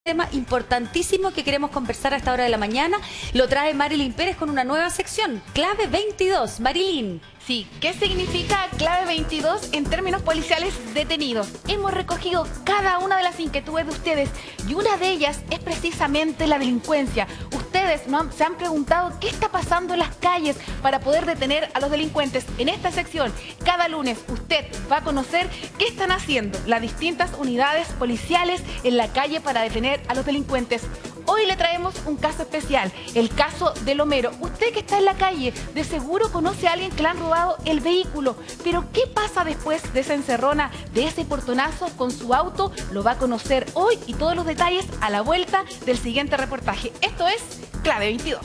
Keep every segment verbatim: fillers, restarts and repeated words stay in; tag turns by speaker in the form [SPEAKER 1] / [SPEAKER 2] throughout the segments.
[SPEAKER 1] Tema importantísimo que queremos conversar a esta hora de la mañana lo trae Marilyn Pérez con una nueva sección, Clave veintidós. Marilyn.
[SPEAKER 2] Sí, ¿qué significa Clave veintidós en términos policiales detenidos? Hemos recogido cada una de las inquietudes de ustedes y una de ellas es precisamente la delincuencia. Ustedes no han, se han preguntado qué está pasando en las calles para poder detener a los delincuentes. En esta sección, cada lunes, usted va a conocer qué están haciendo las distintas unidades policiales en la calle para detener a los delincuentes. Hoy le traemos un caso especial, el caso de Lomero. Usted que está en la calle, de seguro conoce a alguien que le han robado el vehículo. Pero ¿qué pasa después de esa encerrona, de ese portonazo con su auto? Lo va a conocer hoy y todos los detalles a la vuelta del siguiente reportaje. Esto es Clave veintidós.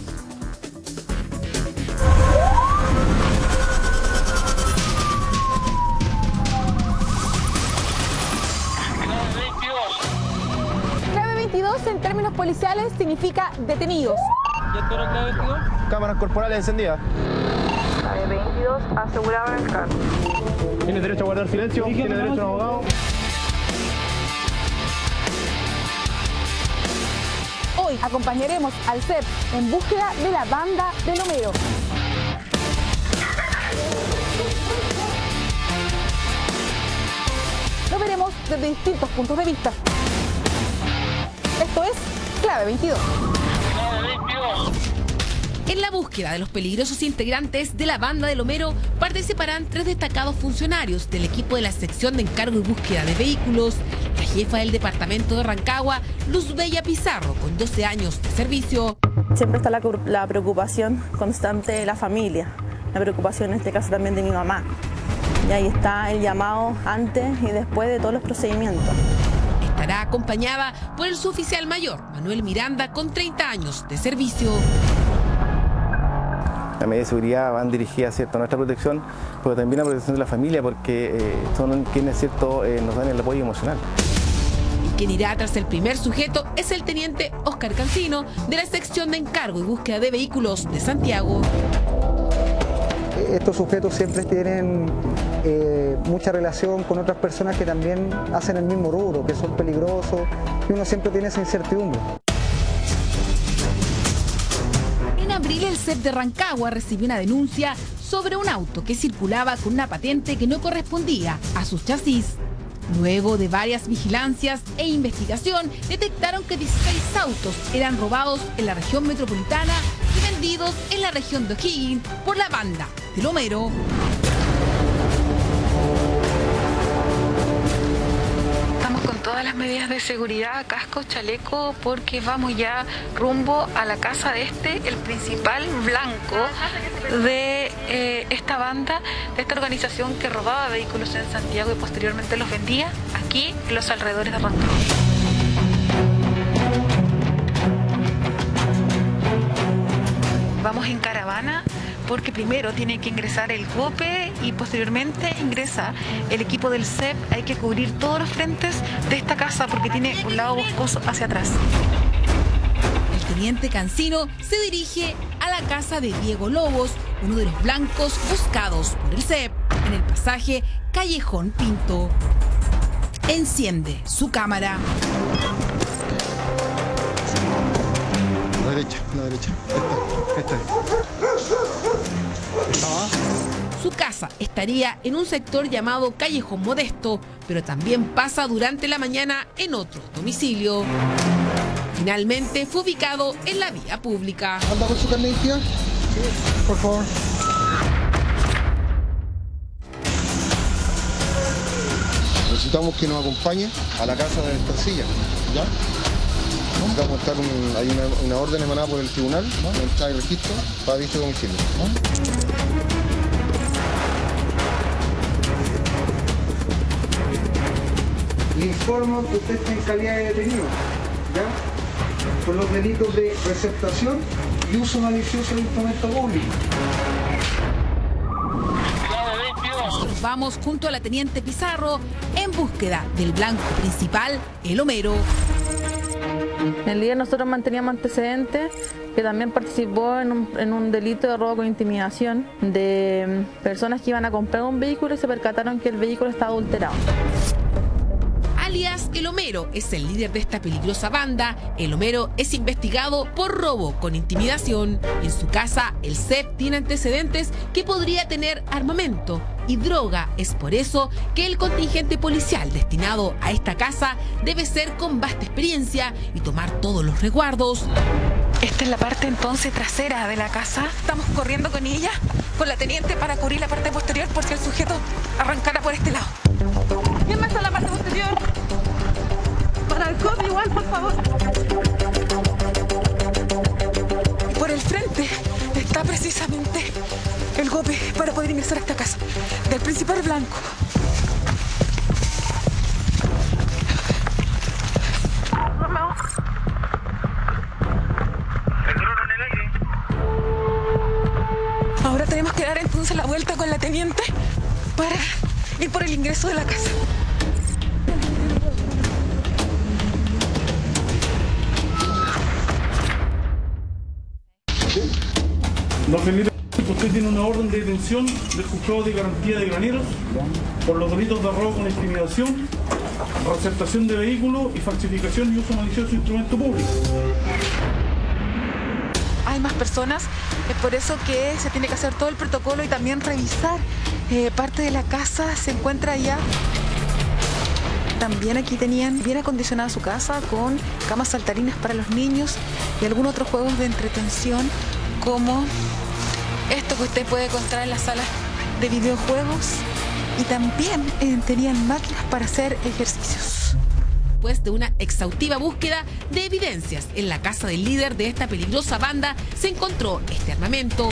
[SPEAKER 2] En términos policiales significa detenidos.
[SPEAKER 3] Cámaras corporales encendidas.
[SPEAKER 4] Clave veintidós, asegurado en el carro.
[SPEAKER 3] Tiene derecho a guardar silencio, tiene derecho a un abogado.
[SPEAKER 2] Hoy acompañaremos al C E P en búsqueda de la banda de Lomero. Lo veremos desde distintos puntos de vista. Esto es Clave veintidós.
[SPEAKER 5] En la búsqueda de los peligrosos integrantes de la banda de Lomero participarán tres destacados funcionarios del equipo de la sección de encargo y búsqueda de vehículos, la jefa del departamento de Rancagua, Luz Bella Pizarro, con doce años de servicio.
[SPEAKER 6] Siempre está la, la preocupación constante de la familia, la preocupación en este caso también de mi mamá. Y ahí está el llamado antes y después de todos los procedimientos.
[SPEAKER 5] Estará acompañada por el suboficial mayor Manuel Miranda, con treinta años de servicio.
[SPEAKER 3] Las medidas de seguridad van dirigidas, ¿cierto?, a nuestra protección, pero también a la protección de la familia, porque eh, son quienes, ¿cierto?, eh, nos dan el apoyo emocional.
[SPEAKER 5] Y quien irá tras el primer sujeto es el teniente Oscar Cancino, de la sección de encargo y búsqueda de vehículos de Santiago.
[SPEAKER 7] Estos sujetos siempre tienen eh, mucha relación con otras personas que también hacen el mismo rubro, que son peligrosos, y uno siempre tiene esa incertidumbre.
[SPEAKER 5] En abril, el C E P de Rancagua recibió una denuncia sobre un auto que circulaba con una patente que no correspondía a sus chasis. Luego de varias vigilancias e investigación, detectaron que dieciséis autos eran robados en la región metropolitana y vendidos en la región de O'Higgins por la banda de Lomero.
[SPEAKER 4] Estamos con todas las medidas de seguridad, casco, chaleco, porque vamos ya rumbo a la casa de este, el principal blanco de eh, esta banda, de esta organización que robaba vehículos en Santiago y posteriormente los vendía aquí en los alrededores de Rancagua. Vamos en caravana porque primero tiene que ingresar el C O P E y posteriormente ingresa el equipo del C E P. Hay que cubrir todos los frentes de esta casa porque tiene un lado boscoso hacia atrás.
[SPEAKER 5] El teniente Cancino se dirige a la casa de Diego Lobos, uno de los blancos buscados por el C E P, en el pasaje Callejón Pinto. Enciende su cámara.
[SPEAKER 8] La derecha, la derecha. Esta, esta.
[SPEAKER 5] Su casa estaría en un sector llamado Callejón Modesto, pero también pasa durante la mañana en otro domicilio. Finalmente fue ubicado en la vía pública.
[SPEAKER 8] ¿Anda con su carne identidad? Sí, por favor. Necesitamos que nos acompañe a la casa de Estancilla, ¿ya? Necesitamos estar un, hay una, una orden emanada por el tribunal, ¿no?, en el registro para dicho domicilio, ¿no?
[SPEAKER 7] Le informo que usted está en calidad de detenido, ¿ya?, por los delitos de receptación y uso malicioso de instrumento público.
[SPEAKER 5] Nosotros vamos junto a la teniente Pizarro en búsqueda del blanco principal, el Lomero.
[SPEAKER 6] En el día nosotros manteníamos antecedentes que también participó en un, en un delito de robo con intimidación de personas que iban a comprar un vehículo y se percataron que el vehículo estaba adulterado.
[SPEAKER 5] Alias El Lomero. Homero es el líder de esta peligrosa banda. El Homero es investigado por robo con intimidación. En su casa, el C E P tiene antecedentes que podría tener armamento y droga. Es por eso que el contingente policial destinado a esta casa debe ser con vasta experiencia y tomar todos los resguardos.
[SPEAKER 4] Esta es la parte entonces trasera de la casa. Estamos corriendo con ella, con la teniente, para cubrir la parte posterior por si el sujeto arrancara por este lado.
[SPEAKER 6] ¿Quién más está en la parte posterior? Para el copy igual, por favor.
[SPEAKER 4] Y por el frente está precisamente el golpe para poder ingresar a esta casa del principal blanco. Ahora tenemos que dar entonces la vuelta con la teniente para ir por el ingreso de la casa.
[SPEAKER 9] Don Felipe, usted tiene una orden de detención del juzgado de garantía de Graneros por los delitos de robo con intimidación, receptación de vehículos y falsificación y uso malicioso de instrumento público.
[SPEAKER 4] Hay más personas, es por eso que se tiene que hacer todo el protocolo y también revisar eh, parte de la casa. Se encuentra ya. También aquí tenían bien acondicionada su casa con camas saltarinas para los niños y algunos otros juegos de entretención, como esto que usted puede encontrar en las salas de videojuegos, y también eh, tenían máquinas para hacer ejercicios.
[SPEAKER 5] Después de una exhaustiva búsqueda de evidencias en la casa del líder de esta peligrosa banda, se encontró este armamento.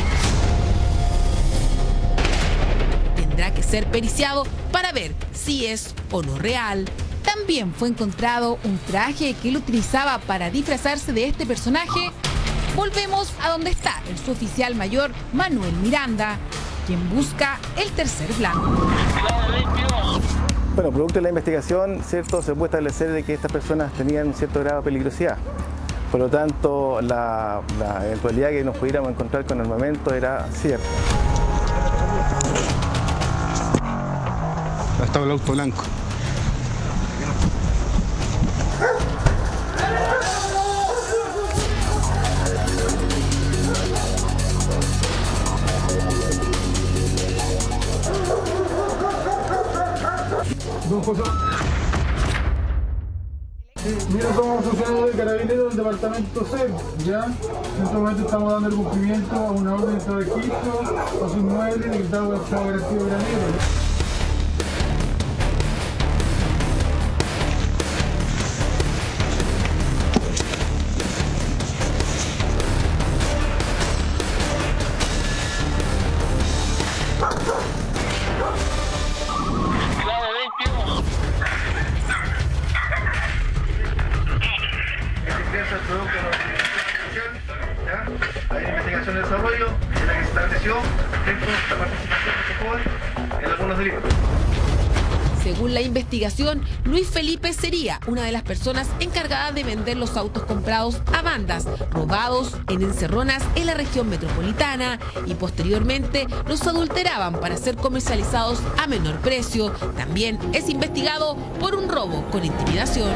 [SPEAKER 5] Tendrá que ser periciado para ver si es o no real. También fue encontrado un traje que él utilizaba para disfrazarse de este personaje. Volvemos a donde está el suboficial mayor Manuel Miranda, quien busca el tercer blanco.
[SPEAKER 3] Bueno, producto de la investigación, ¿cierto?, se puede establecer de que estas personas tenían un cierto grado de peligrosidad. Por lo tanto, la, la eventualidad que nos pudiéramos encontrar con armamento era cierta.
[SPEAKER 8] Estaba el auto blanco.
[SPEAKER 9] Don José. Sí, mira, somos funcionarios de Carabineros del departamento C E P, ¿ya? En este momento estamos dando el cumplimiento a una orden de registro a su inmueble decretado por el Estado Garantía de Graneros.
[SPEAKER 3] El producto de la investigación, ¿ya? Hay investigación de desarrollo en la que se estableció dentro de la participación de este joven en algunos delitos.
[SPEAKER 5] Según la investigación, Luis Felipe sería una de las personas encargadas de vender los autos comprados a bandas, robados en encerronas en la región metropolitana, y posteriormente los adulteraban para ser comercializados a menor precio. También es investigado por un robo con intimidación.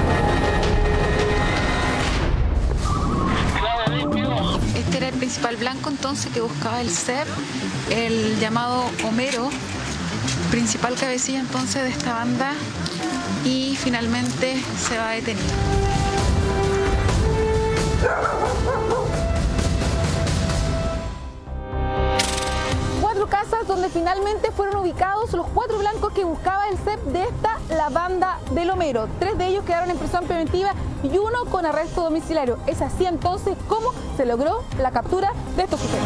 [SPEAKER 4] Este era el principal blanco entonces que buscaba el C E P, el llamado Homero, principal cabecilla entonces de esta banda, y finalmente se va detenido.
[SPEAKER 6] Cuatro casas donde finalmente fueron ubicados los cuatro blancos que buscaba el C E P de esta, la banda del Homero. Tres de ellos quedaron en prisión preventiva y uno con arresto domiciliario. Es así entonces como se logró la captura de estos sujetos.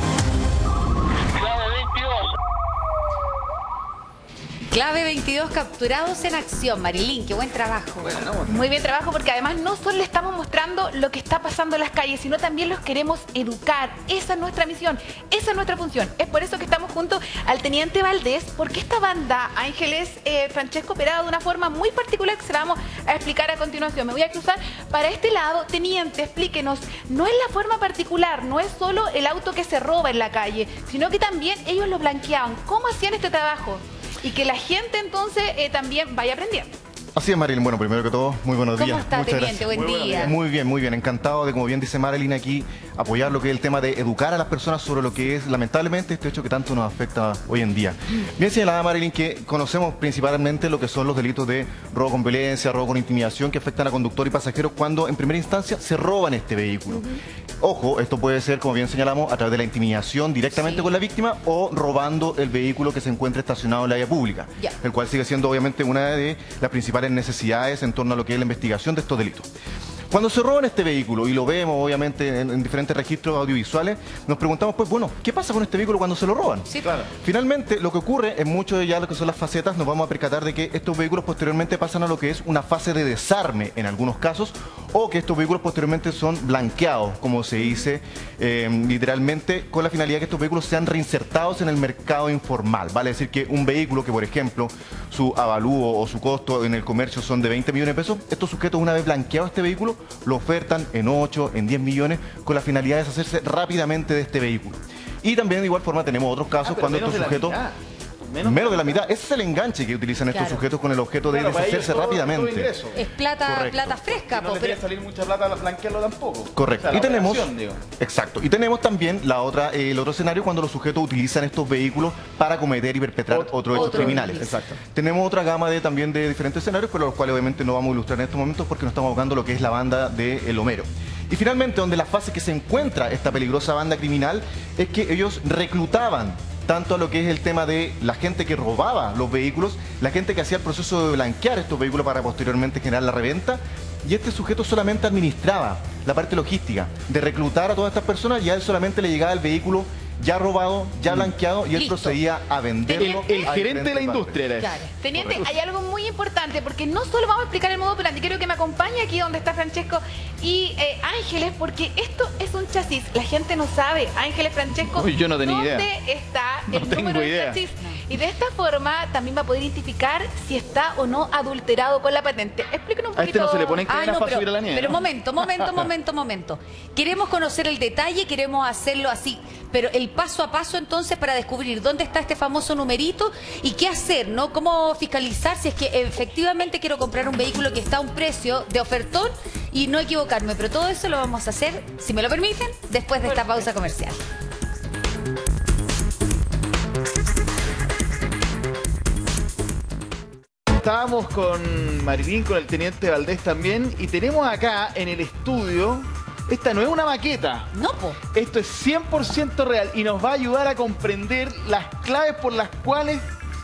[SPEAKER 1] Clave veintidós capturados en acción. Marilyn, qué buen trabajo.
[SPEAKER 2] Muy bien trabajo, porque además no solo le estamos mostrando lo que está pasando en las calles, sino también los queremos educar. Esa es nuestra misión, esa es nuestra función. Es por eso que estamos junto al teniente Valdés, porque esta banda, Ángeles eh, Francesco, operaba de una forma muy particular que se la vamos a explicar a continuación. Me voy a cruzar para este lado. Teniente, explíquenos, no es la forma particular, no es solo el auto que se roba en la calle, sino que también ellos lo blanqueaban. ¿Cómo hacían este trabajo? Y que la gente entonces eh, también vaya aprendiendo.
[SPEAKER 10] Así es, Marilyn. Bueno, primero que todo, muy buenos días.
[SPEAKER 1] ¿Cómo está,
[SPEAKER 10] Muchas
[SPEAKER 1] teniente?
[SPEAKER 10] gracias.
[SPEAKER 1] Buen día.
[SPEAKER 10] Muy bien, muy bien. Encantado de, como bien dice Marilyn, aquí apoyar lo que es el tema de educar a las personas sobre lo que es, lamentablemente, este hecho que tanto nos afecta hoy en día. Bien señalada, Marilyn, que conocemos principalmente lo que son los delitos de robo con violencia, robo con intimidación, que afectan a conductor y pasajeros cuando, en primera instancia, se roban este vehículo. Uh-huh. Ojo, esto puede ser, como bien señalamos, a través de la intimidación directamente sí. con la víctima o robando el vehículo que se encuentra estacionado en la vía pública, yeah. el cual sigue siendo, obviamente, una de las principales necesidades en torno a lo que es la investigación de estos delitos. Cuando se roban este vehículo, y lo vemos obviamente en, en diferentes registros audiovisuales, nos preguntamos, pues bueno, ¿qué pasa con este vehículo cuando se lo roban?
[SPEAKER 1] Sí, claro.
[SPEAKER 10] Finalmente, lo que ocurre en muchos de ya lo que son las facetas, nos vamos a percatar de que estos vehículos posteriormente pasan a lo que es una fase de desarme en algunos casos, o que estos vehículos posteriormente son blanqueados, como se dice eh, literalmente, con la finalidad de que estos vehículos sean reinsertados en el mercado informal. Vale decir que un vehículo que, por ejemplo, su avalúo o su costo en el comercio son de veinte millones de pesos, estos sujetos, una vez blanqueado este vehículo, lo ofertan en ocho, en diez millones, con la finalidad de deshacerse rápidamente de este vehículo. Y también de igual forma tenemos otros casos ah, cuando estos sujetos... Menos, menos de la mitad. Ese es el enganche que utilizan estos claro. sujetos con el objeto de claro, deshacerse todo, rápidamente.
[SPEAKER 1] Todo es plata,
[SPEAKER 11] Correcto.
[SPEAKER 1] plata fresca.
[SPEAKER 11] Si no le pero... salir mucha plata a blanquearlo tampoco.
[SPEAKER 10] Correcto.
[SPEAKER 11] O sea,
[SPEAKER 10] y tenemos,
[SPEAKER 11] digo.
[SPEAKER 10] exacto. Y tenemos también la otra, eh, el otro escenario cuando los sujetos utilizan estos vehículos para cometer y perpetrar otros otro hechos otro criminales.
[SPEAKER 11] Exacto.
[SPEAKER 10] Tenemos otra gama de también de diferentes escenarios, pero los cuales obviamente no vamos a ilustrar en estos momentos porque nos estamos abocando lo que es la banda de El Homero. Y finalmente, donde la fase que se encuentra esta peligrosa banda criminal es que ellos reclutaban tanto a lo que es el tema de la gente que robaba los vehículos, la gente que hacía el proceso de blanquear estos vehículos para posteriormente generar la reventa, y este sujeto solamente administraba la parte logística de reclutar a todas estas personas y a él solamente le llegaba el vehículo ya robado, ya blanqueado y él Listo. procedía a venderlo.
[SPEAKER 11] El, el gerente de la industria era
[SPEAKER 2] claro. Teniente, Correcto. hay algo muy importante porque no solo vamos a explicar el modo operandi, quiero que me acompañe aquí donde está Francesco y eh, Ángeles, porque esto es un chasis. La gente no sabe, Ángeles, Francesco,
[SPEAKER 11] Uy, yo no tenía
[SPEAKER 2] dónde
[SPEAKER 11] idea.
[SPEAKER 2] está
[SPEAKER 11] no
[SPEAKER 2] el número
[SPEAKER 11] idea.
[SPEAKER 2] del chasis. Y de esta forma también va a poder identificar si está o no adulterado con la patente. Explíquenos un poquito.
[SPEAKER 11] A este no se le ponen cadenas
[SPEAKER 1] ah, no,
[SPEAKER 11] para
[SPEAKER 1] pero,
[SPEAKER 11] subir a la nieve.
[SPEAKER 1] Pero momento, momento, momento, momento. Queremos conocer el detalle, queremos hacerlo así, pero el paso a paso entonces para descubrir dónde está este famoso numerito y qué hacer, ¿no? Cómo fiscalizar si es que efectivamente quiero comprar un vehículo que está a un precio de ofertón y no equivocarme. Pero todo eso lo vamos a hacer, si me lo permiten, después de esta pausa comercial.
[SPEAKER 11] Estábamos con Marilyn, con el teniente Valdés también, y tenemos acá en el estudio, esta no es una maqueta.
[SPEAKER 1] No, po.
[SPEAKER 11] Esto es cien por ciento real y nos va a ayudar a comprender las claves por las cuales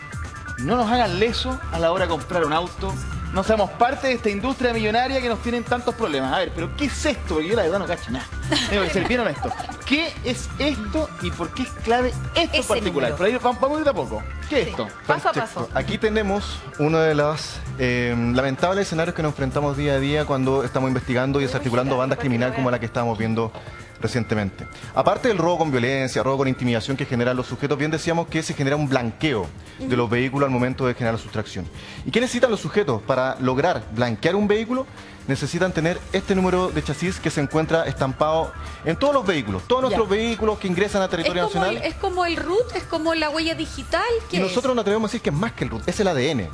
[SPEAKER 11] no nos hagan leso a la hora de comprar un auto. No seamos parte de esta industria millonaria que nos tienen tantos problemas. A ver, pero ¿qué es esto? Porque yo la verdad no cacho nada. Tengo que ser bien honesto. ¿Qué es esto y por qué es clave esto en particular? Por ahí vamos, vamos a ir de a poco. ¿Qué es sí. esto?
[SPEAKER 2] Paso a paso.
[SPEAKER 10] Aquí tenemos uno de los eh, lamentables escenarios que nos enfrentamos día a día cuando estamos investigando y desarticulando bandas criminales como la que estábamos viendo recientemente. Aparte del robo con violencia, robo con intimidación que generan los sujetos, bien decíamos que se genera un blanqueo de los vehículos al momento de generar la sustracción. ¿Y qué necesitan los sujetos para lograr blanquear un vehículo? Necesitan tener este número de chasis que se encuentra estampado en todos los vehículos, todos nuestros ya. vehículos que ingresan a territorio
[SPEAKER 1] ¿Es como
[SPEAKER 10] nacional.
[SPEAKER 1] El, ¿Es como el R U T? ¿Es como la huella digital?
[SPEAKER 10] Y nosotros nos atrevemos a decir que es más que el R U T, es el A D N.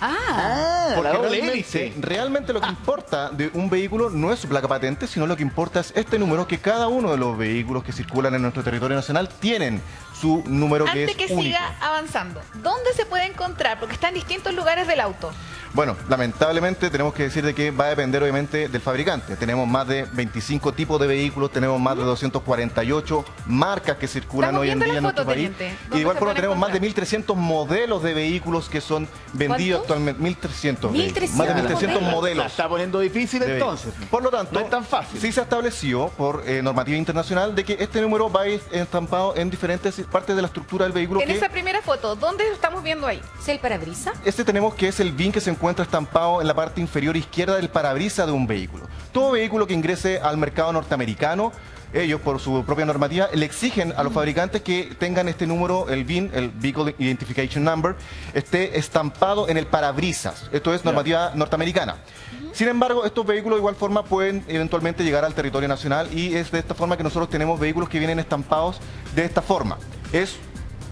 [SPEAKER 1] Ah,
[SPEAKER 10] porque
[SPEAKER 11] la
[SPEAKER 10] realmente, realmente lo que importa de un vehículo no es su placa patente, sino lo que importa es este número que cada uno de los vehículos que circulan en nuestro territorio nacional tienen su número que es único.
[SPEAKER 2] Antes que siga avanzando, ¿dónde se puede encontrar? Porque está en distintos lugares del auto.
[SPEAKER 10] Bueno, lamentablemente tenemos que decir de que va a depender obviamente del fabricante. Tenemos más de veinticinco tipos de vehículos, tenemos más de doscientas cuarenta y ocho marcas que circulan
[SPEAKER 2] Estamos
[SPEAKER 10] hoy en día en nuestro país. Y de igual forma tenemos más de mil trescientos modelos de vehículos que son vendidos actualmente. mil trescientos.
[SPEAKER 1] mil trescientos
[SPEAKER 10] más de mil trescientos modelos.
[SPEAKER 11] La está poniendo difícil entonces.
[SPEAKER 10] Por lo tanto,
[SPEAKER 11] no es tan fácil.
[SPEAKER 10] Sí se estableció por eh, normativa internacional de que este número va a ir estampado en diferentes partes de la estructura del vehículo.
[SPEAKER 2] En
[SPEAKER 10] que,
[SPEAKER 2] esa primera foto, ¿dónde lo estamos viendo ahí?
[SPEAKER 1] ¿Es el parabrisas?
[SPEAKER 10] Este tenemos que es el V I N que se encuentra estampado en la parte inferior izquierda del parabrisas de un vehículo. Todo vehículo que ingrese al mercado norteamericano, ellos por su propia normativa le exigen a los fabricantes que tengan este número, el V I N, el Vehicle Identification Number, esté estampado en el parabrisas. Esto es normativa norteamericana. Sin embargo, estos vehículos de igual forma pueden eventualmente llegar al territorio nacional y es de esta forma que nosotros tenemos vehículos que vienen estampados de esta forma. Es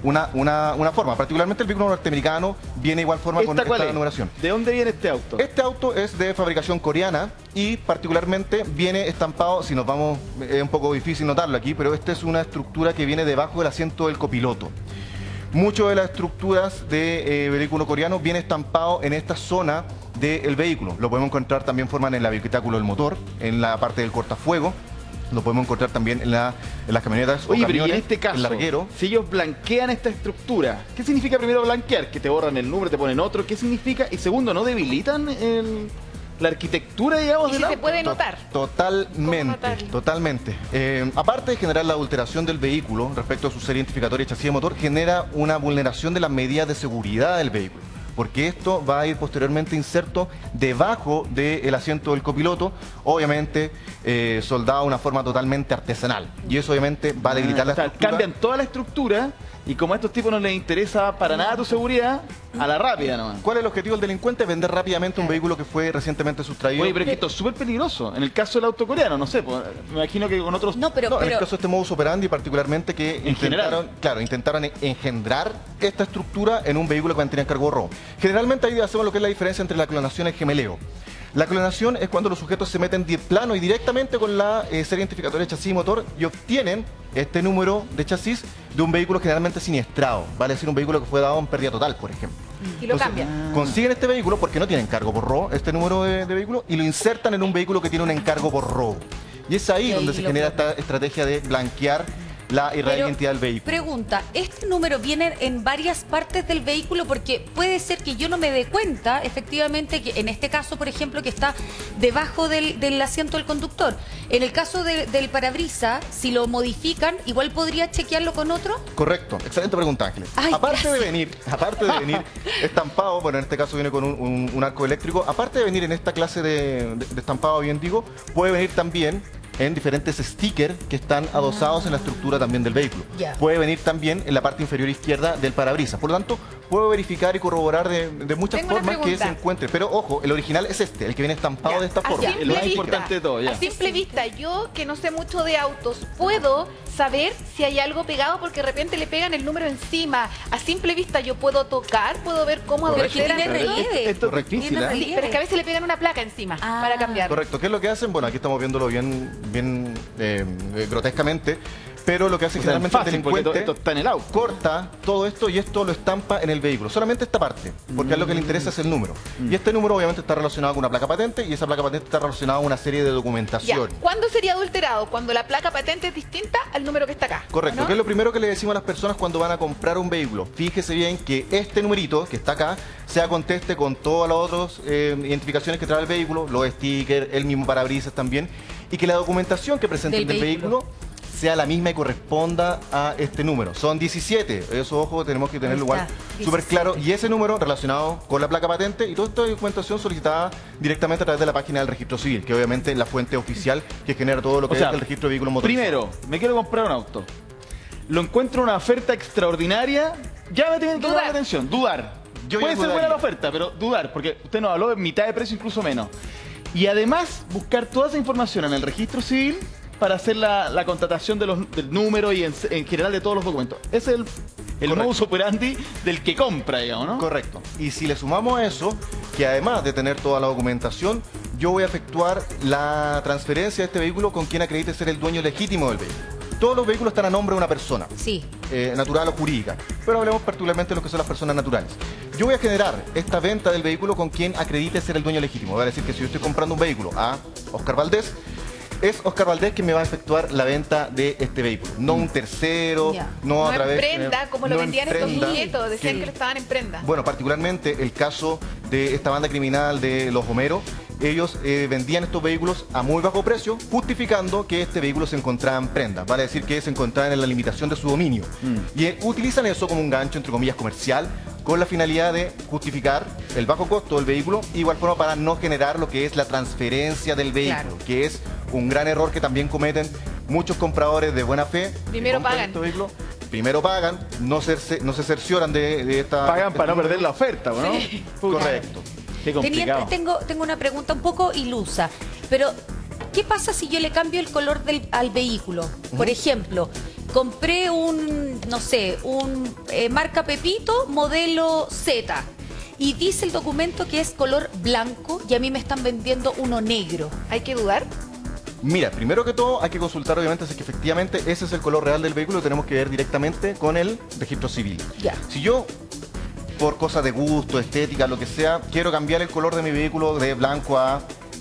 [SPEAKER 10] una, una, una forma. Particularmente el vehículo norteamericano viene de igual forma con
[SPEAKER 11] ¿Esta cuál
[SPEAKER 10] esta
[SPEAKER 11] es?
[SPEAKER 10] numeración.
[SPEAKER 11] ¿De dónde viene este auto?
[SPEAKER 10] Este auto es de fabricación coreana y particularmente viene estampado, si nos vamos, es un poco difícil notarlo aquí, pero esta es una estructura que viene debajo del asiento del copiloto. Muchas de las estructuras de eh, vehículo coreano viene estampado en esta zona del vehículo. Lo podemos encontrar también forman en el habitáculo del motor, en la parte del cortafuego. Lo podemos encontrar también en, la, en las camionetas
[SPEAKER 11] Oye,
[SPEAKER 10] o camiones,
[SPEAKER 11] pero y en este caso,
[SPEAKER 10] el larguero.
[SPEAKER 11] si ellos blanquean esta estructura, ¿qué significa primero blanquear? Que te borran el número, te ponen otro, ¿qué significa? Y segundo, ¿no debilitan el, la arquitectura, digamos,
[SPEAKER 2] ¿Y
[SPEAKER 11] del
[SPEAKER 2] si se
[SPEAKER 11] auto?
[SPEAKER 2] puede notar?
[SPEAKER 10] Totalmente, totalmente. Eh, aparte de generar la adulteración del vehículo respecto a su serie identificatoria y chasis de motor, genera una vulneración de las medidas de seguridad del vehículo, porque esto va a ir posteriormente inserto debajo del asiento del copiloto, obviamente eh, soldado de una forma totalmente artesanal. Y eso obviamente va a debilitar
[SPEAKER 11] Ah,
[SPEAKER 10] la
[SPEAKER 11] o sea,
[SPEAKER 10] estructura.
[SPEAKER 11] cambian toda la estructura y como a estos tipos no les interesa para nada tu seguridad, a la rápida nomás.
[SPEAKER 10] ¿Cuál es el objetivo del delincuente? Vender rápidamente un vehículo que fue recientemente sustraído.
[SPEAKER 11] Oye, pero es que esto es súper peligroso. En el caso del auto coreano, no sé, pues, me imagino que con otros...
[SPEAKER 1] No, pero,
[SPEAKER 10] No, en
[SPEAKER 1] pero
[SPEAKER 10] el caso de este modus operandi particularmente que
[SPEAKER 11] En
[SPEAKER 10] intentaron,
[SPEAKER 11] general.
[SPEAKER 10] claro, intentaron engendrar esta estructura en un vehículo que mantenía en cargo de robo. Generalmente ahí hacemos lo que es la diferencia entre la clonación y el gemeleo. La clonación es cuando los sujetos se meten de plano y directamente con la eh, serie identificatoria de chasis y motor y obtienen este número de chasis de un vehículo generalmente siniestrado, vale decir un vehículo que fue dado en pérdida total, por ejemplo.
[SPEAKER 2] Y lo
[SPEAKER 10] Entonces,
[SPEAKER 2] cambian.
[SPEAKER 10] Consiguen este vehículo porque no tienen cargo por robo, este número de, de vehículo, y lo insertan en un vehículo que tiene un encargo por robo. Y es ahí
[SPEAKER 1] Y ahí
[SPEAKER 10] donde se
[SPEAKER 1] lo
[SPEAKER 10] genera
[SPEAKER 1] cambian.
[SPEAKER 10] esta estrategia de blanquear la irreal
[SPEAKER 1] Pero,
[SPEAKER 10] identidad del vehículo.
[SPEAKER 1] Pregunta, ¿este número viene en varias partes del vehículo? Porque puede ser que yo no me dé cuenta, efectivamente, que en este caso, por ejemplo, que está debajo del, del asiento del conductor. En el caso de- del parabrisas, si lo modifican, igual podría chequearlo con otro.
[SPEAKER 10] Correcto, excelente pregunta, Ángeles.
[SPEAKER 1] Ay,
[SPEAKER 10] aparte
[SPEAKER 1] gracias.
[SPEAKER 10] de venir, aparte de venir estampado, bueno, en este caso viene con un, un- un arco eléctrico, aparte de venir en esta clase de, de- de estampado, bien digo, puede venir también en diferentes stickers que están adosados en la estructura también del vehículo.
[SPEAKER 1] Ya.
[SPEAKER 10] Puede venir también en la parte inferior izquierda del parabrisas. Por lo tanto, puedo verificar y corroborar de, de muchas
[SPEAKER 2] Tengo una
[SPEAKER 10] formas que
[SPEAKER 2] pregunta.
[SPEAKER 10] se encuentre. Pero ojo, el original es este, el que viene estampado
[SPEAKER 2] Ya,
[SPEAKER 10] de esta
[SPEAKER 2] a
[SPEAKER 10] forma.
[SPEAKER 2] simple
[SPEAKER 11] el más
[SPEAKER 2] vista,
[SPEAKER 11] importante de todo, ya.
[SPEAKER 2] A simple vista, yo que no sé mucho de autos, puedo saber si hay algo pegado porque de repente le pegan el número encima. A simple vista yo puedo tocar, puedo ver cómo
[SPEAKER 1] Pero que
[SPEAKER 2] adulteran
[SPEAKER 1] tiene
[SPEAKER 2] el-
[SPEAKER 1] relieve.
[SPEAKER 11] Esto es
[SPEAKER 10] Correcto.
[SPEAKER 11] difícil,
[SPEAKER 1] Tiene
[SPEAKER 11] ¿eh?
[SPEAKER 1] relieve.
[SPEAKER 2] Pero es que a veces le pegan una placa encima
[SPEAKER 1] Ah.
[SPEAKER 2] para cambiar.
[SPEAKER 10] Correcto, ¿qué es lo que hacen? Bueno, aquí estamos viéndolo bien, bien eh, eh, grotescamente, pero lo que hace
[SPEAKER 11] O sea,
[SPEAKER 10] generalmente
[SPEAKER 11] fácil,
[SPEAKER 10] el
[SPEAKER 11] porque
[SPEAKER 10] delincuente
[SPEAKER 11] esto- esto está en el auto.
[SPEAKER 10] corta todo esto y esto lo estampa en el vehículo, solamente esta parte, porque a lo que le interesa es el número.
[SPEAKER 11] Mm.
[SPEAKER 10] Y este número obviamente está relacionado con una placa patente y esa placa patente está relacionada con una serie de
[SPEAKER 2] Ya.
[SPEAKER 10] documentación.
[SPEAKER 2] ¿Cuándo sería adulterado? Cuando la placa patente es distinta al número que está acá.
[SPEAKER 10] Correcto,
[SPEAKER 2] ¿no?
[SPEAKER 10] que es lo primero que le decimos a las personas cuando van a comprar un vehículo. Fíjese bien que este numerito que está acá sea conteste con todas las otras eh, identificaciones que trae el vehículo, los stickers, el mismo parabrisas también, y que la documentación que presente
[SPEAKER 1] Del
[SPEAKER 10] del vehículo.
[SPEAKER 1] vehículo
[SPEAKER 10] sea la misma y corresponda a este número. Son diecisiete, eso ojo, tenemos que tenerlo
[SPEAKER 1] Ahí
[SPEAKER 10] igual
[SPEAKER 1] está,
[SPEAKER 10] súper
[SPEAKER 1] diecisiete.
[SPEAKER 10] claro. Y ese número relacionado con la placa patente y toda esta documentación solicitada directamente a través de la página del registro civil, que obviamente es la fuente oficial que genera todo lo que
[SPEAKER 11] O sea,
[SPEAKER 10] es el registro de vehículos motorizados.
[SPEAKER 11] Primero, me quiero comprar un auto. Lo encuentro una oferta extraordinaria. Ya me tiene que llamar
[SPEAKER 2] Dudar.
[SPEAKER 11] la atención. Dudar.
[SPEAKER 10] Yo
[SPEAKER 11] Puede
[SPEAKER 10] ya
[SPEAKER 11] ser buena
[SPEAKER 10] dudaría.
[SPEAKER 11] la oferta, pero dudar, porque usted nos habló de mitad de precio, incluso menos. Y además, buscar toda esa información en el registro civil para hacer la, la contratación de los, del número y en, en general de todos los documentos. Ese es el, el
[SPEAKER 10] Correcto.
[SPEAKER 11] modus operandi del que compra, digamos, ¿no?
[SPEAKER 10] Correcto. Y si le sumamos a eso, que además de tener toda la documentación, yo voy a efectuar la transferencia de este vehículo con quien acredite ser el dueño legítimo del vehículo. Todos los vehículos están a nombre de una persona,
[SPEAKER 1] Sí.
[SPEAKER 10] eh, natural o jurídica, pero hablemos particularmente de lo que son las personas naturales. Yo voy a generar esta venta del vehículo con quien acredite ser el dueño legítimo. Va a decir que si yo estoy comprando un vehículo a Oscar Valdés, es Oscar Valdés quien me va a efectuar la venta de este vehículo, no un tercero,
[SPEAKER 1] Ya.
[SPEAKER 10] no,
[SPEAKER 2] No
[SPEAKER 10] a través
[SPEAKER 2] en prenda, como lo
[SPEAKER 10] no
[SPEAKER 2] vendían
[SPEAKER 10] en
[SPEAKER 2] estos
[SPEAKER 10] prenda.
[SPEAKER 2] sujetos, decían
[SPEAKER 10] Sí.
[SPEAKER 2] que lo estaban en prenda.
[SPEAKER 10] Bueno, particularmente el caso de esta banda criminal de los Homero, ellos eh, vendían estos vehículos a muy bajo precio, justificando que este vehículo se encontraba en prenda, vale decir que se encontraba en la limitación de su dominio.
[SPEAKER 11] Mm.
[SPEAKER 10] Y eh, utilizan eso como un gancho, entre comillas, comercial, con la finalidad de justificar el bajo costo del vehículo, igual forma para no generar lo que es la transferencia del vehículo,
[SPEAKER 1] Claro.
[SPEAKER 10] que es un gran error que también cometen muchos compradores de buena fe. que
[SPEAKER 2] Primero
[SPEAKER 10] compran
[SPEAKER 2] pagan.
[SPEAKER 10] estos vehículos. Primero pagan, no se, no se cercioran de, de esta...
[SPEAKER 11] Pagan
[SPEAKER 10] este
[SPEAKER 11] para no
[SPEAKER 10] número.
[SPEAKER 11] perder la oferta, ¿no?
[SPEAKER 2] Sí.
[SPEAKER 11] Puta.
[SPEAKER 10] Correcto.
[SPEAKER 11] Qué
[SPEAKER 1] Teniente,
[SPEAKER 11] complicado.
[SPEAKER 1] tengo, tengo una pregunta un poco ilusa, pero ¿qué pasa si yo le cambio el color del, al vehículo? Por ejemplo, compré un, no sé, un eh, marca Pepito, modelo Z. Y dice el documento que es color blanco y a mí me están vendiendo uno negro.
[SPEAKER 2] ¿Hay que dudar?
[SPEAKER 10] Mira, primero que todo hay que consultar obviamente si es que efectivamente ese es el color real del vehículo, tenemos que ver directamente con el registro civil.
[SPEAKER 1] Ya.
[SPEAKER 10] Si yo, por cosas de gusto, estética, lo que sea, quiero cambiar el color de mi vehículo de blanco a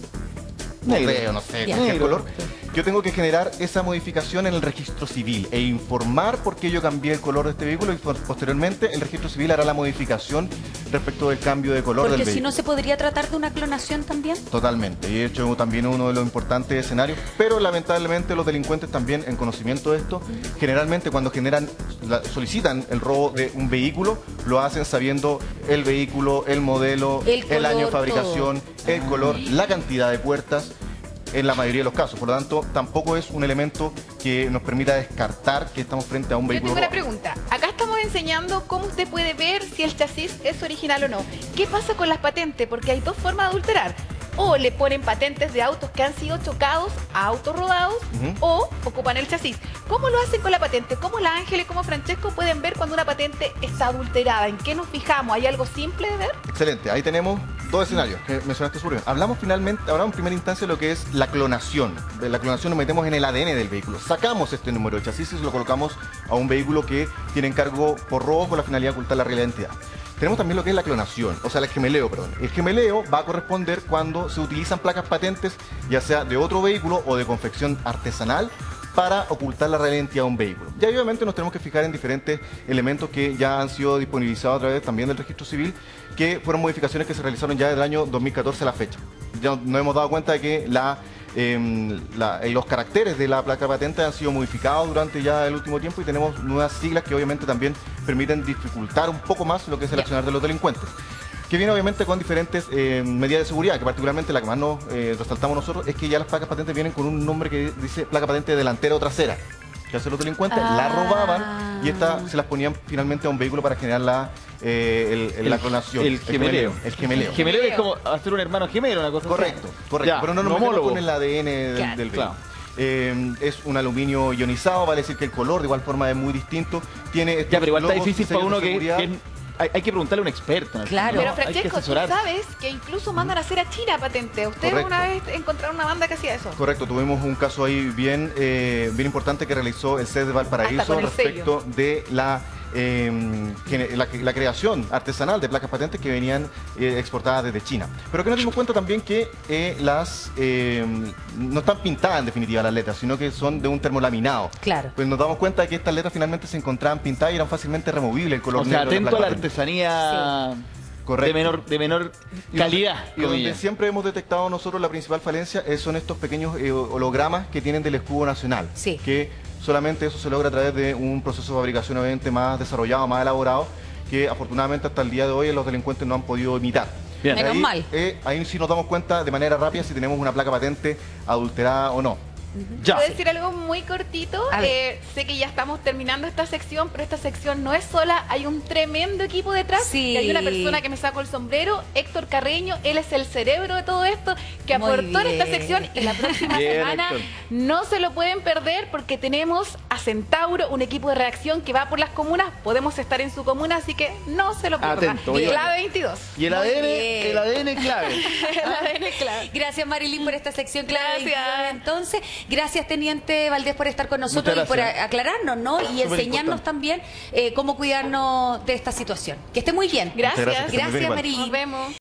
[SPEAKER 10] negro, no sé,
[SPEAKER 1] Ya.
[SPEAKER 10] cualquier
[SPEAKER 11] Negro.
[SPEAKER 10] color, yo tengo que generar esa modificación en el registro civil e informar por qué yo cambié el color de este vehículo y por- posteriormente el registro civil hará la modificación respecto del cambio de color
[SPEAKER 1] Porque
[SPEAKER 10] del
[SPEAKER 1] si
[SPEAKER 10] vehículo.
[SPEAKER 1] no, ¿se podría tratar de una clonación también?
[SPEAKER 10] Totalmente, y de hecho también uno de los importantes escenarios, pero lamentablemente los delincuentes también en conocimiento de esto, generalmente cuando generan, la- solicitan el robo de un vehículo, lo hacen sabiendo el vehículo, el modelo,
[SPEAKER 1] El color,
[SPEAKER 10] año de fabricación, el color, la cantidad de puertas, en la mayoría de los casos. Por lo tanto, tampoco es un elemento que nos permita descartar que estamos frente a un
[SPEAKER 2] Yo
[SPEAKER 10] vehículo
[SPEAKER 2] tengo una
[SPEAKER 10] robado.
[SPEAKER 2] pregunta. Acá estamos enseñando cómo usted puede ver si el chasis es original o no. ¿Qué pasa con las patentes? Porque hay dos formas de adulterar. O le ponen patentes de autos que han sido chocados a autos robados,
[SPEAKER 10] Ujú.
[SPEAKER 2] o ocupan el chasis. ¿Cómo lo hacen con la patente? ¿Cómo la Ángeles, como Francesco pueden ver cuando una patente está adulterada? ¿En qué nos fijamos? ¿Hay algo simple de ver?
[SPEAKER 10] Excelente, ahí tenemos dos escenarios que mencionaste súper bien. Hablamos finalmente, hablamos en primera instancia de lo que es la clonación. De la clonación nos metemos en el A D N del vehículo. Sacamos este número de chasis y lo colocamos a un vehículo que tiene encargo por robo con la finalidad de ocultar la realidad de identidad. Tenemos también lo que es la clonación, o sea, el gemeleo, perdón. El gemeleo va a corresponder cuando se utilizan placas patentes, ya sea de otro vehículo o de confección artesanal, para ocultar la real identidad de un vehículo. Y ahí obviamente nos tenemos que fijar en diferentes elementos que ya han sido disponibilizados a través también del registro civil, que fueron modificaciones que se realizaron ya desde el año dos mil catorce a la fecha. Ya nos hemos dado cuenta de que la, eh, la- eh, los caracteres de la placa patente han sido modificados durante ya el último tiempo y tenemos nuevas siglas que obviamente también permiten dificultar un poco más lo que es el
[SPEAKER 1] Ya.
[SPEAKER 10] accionar de los delincuentes. Que viene obviamente con diferentes eh, medidas de seguridad, que particularmente la que más nos eh, resaltamos nosotros es que ya las placas patentes vienen con un nombre que dice placa patente delantera o trasera. Que hacen los delincuentes, la robaban y esta se las ponían finalmente a un vehículo para generar la, eh, el- el- la clonación.
[SPEAKER 11] El gemeleo.
[SPEAKER 10] El gemeleo.
[SPEAKER 11] El gemeleo es como hacer un hermano gemelo, una cosa así.
[SPEAKER 10] Correcto, correcto.
[SPEAKER 11] Ya,
[SPEAKER 10] pero no nos
[SPEAKER 11] un
[SPEAKER 10] metemos
[SPEAKER 11] homólogo.
[SPEAKER 10] con el A D N del,
[SPEAKER 1] Claro.
[SPEAKER 10] del vehículo.
[SPEAKER 11] Claro.
[SPEAKER 10] Eh, es un aluminio ionizado, vale decir que el color de igual forma es muy distinto. Tiene estos
[SPEAKER 11] Ya, pero igual está
[SPEAKER 10] logos,
[SPEAKER 11] difícil para
[SPEAKER 10] sellos
[SPEAKER 11] uno
[SPEAKER 10] de
[SPEAKER 11] que,
[SPEAKER 10] seguridad.
[SPEAKER 11] que- hay, hay que preguntarle a un experto. ¿no?
[SPEAKER 1] Claro.
[SPEAKER 2] Pero
[SPEAKER 11] Hay que
[SPEAKER 2] Francesco, tú
[SPEAKER 11] asesorar.
[SPEAKER 2] sabes que incluso mandan a hacer a China patente. Ustedes
[SPEAKER 10] Correcto.
[SPEAKER 2] una vez encontraron una banda que hacía eso.
[SPEAKER 10] Correcto, tuvimos un caso ahí bien, eh, bien importante que realizó el C E S de
[SPEAKER 2] Hasta
[SPEAKER 10] Valparaíso
[SPEAKER 2] con el
[SPEAKER 10] respecto de la, eh, gene- la, la creación artesanal de placas patentes que venían eh, exportadas desde China. Pero que nos dimos cuenta también que eh, las eh, no están pintadas en definitiva las letras, sino que son de un termolaminado.
[SPEAKER 1] Claro.
[SPEAKER 10] Pues nos damos cuenta de que estas letras finalmente se encontraban pintadas y eran fácilmente removibles el color
[SPEAKER 11] O sea,
[SPEAKER 10] negro de
[SPEAKER 11] atento a la
[SPEAKER 10] placa patente.
[SPEAKER 11] artesanía
[SPEAKER 10] Correcto.
[SPEAKER 11] de menor, de menor
[SPEAKER 10] Y
[SPEAKER 11] calidad.
[SPEAKER 10] donde- Y donde
[SPEAKER 11] comillas.
[SPEAKER 10] siempre hemos detectado nosotros la principal falencia eh, son estos pequeños eh, hologramas que tienen del escudo nacional.
[SPEAKER 1] Sí.
[SPEAKER 10] Que solamente eso se logra a través de un proceso de fabricación obviamente más desarrollado, más elaborado, que afortunadamente hasta el día de hoy los delincuentes no han podido imitar.
[SPEAKER 11] Bien.
[SPEAKER 1] Menos
[SPEAKER 10] ahí,
[SPEAKER 1] mal.
[SPEAKER 10] eh, ahí sí nos damos cuenta de manera rápida si tenemos una placa patente adulterada o no.
[SPEAKER 11] Ya.
[SPEAKER 2] ¿Puedo decir algo muy cortito?
[SPEAKER 1] A ver.
[SPEAKER 2] Eh, sé que ya estamos terminando esta sección, pero esta sección no es sola. Hay un tremendo equipo detrás.
[SPEAKER 1] Sí.
[SPEAKER 2] Y hay una persona que me sacó el sombrero, Héctor Carreño. Él es el cerebro de todo esto, que
[SPEAKER 1] Muy
[SPEAKER 2] aportó en esta
[SPEAKER 1] bien.
[SPEAKER 2] sección. Y la próxima
[SPEAKER 11] Bien,
[SPEAKER 2] semana
[SPEAKER 11] Héctor.
[SPEAKER 2] no se lo pueden perder porque tenemos a Centauro, un equipo de reacción que va por las comunas. Podemos estar en su comuna, así que no se lo pierdan.
[SPEAKER 11] Atento, oye.
[SPEAKER 2] Clave veintidós.
[SPEAKER 11] Y el
[SPEAKER 1] Muy
[SPEAKER 11] A D N,
[SPEAKER 1] bien.
[SPEAKER 11] el A D N clave.
[SPEAKER 2] El A D N clave.
[SPEAKER 1] Gracias, Marilyn, por esta sección. Clave
[SPEAKER 2] Gracias.
[SPEAKER 1] veintidós. Entonces, gracias, Teniente Valdés, por estar con nosotros
[SPEAKER 11] Muchas
[SPEAKER 1] y por
[SPEAKER 11] gracias.
[SPEAKER 1] a- aclararnos, ¿no? Y
[SPEAKER 11] Súper
[SPEAKER 1] enseñarnos
[SPEAKER 11] importante.
[SPEAKER 1] también eh, cómo cuidarnos de esta situación. Que esté muy bien.
[SPEAKER 2] Gracias.
[SPEAKER 10] Muchas gracias, que esté muy bien,
[SPEAKER 1] Gracias,
[SPEAKER 10] igual.
[SPEAKER 1] Marilyn.
[SPEAKER 2] Nos vemos.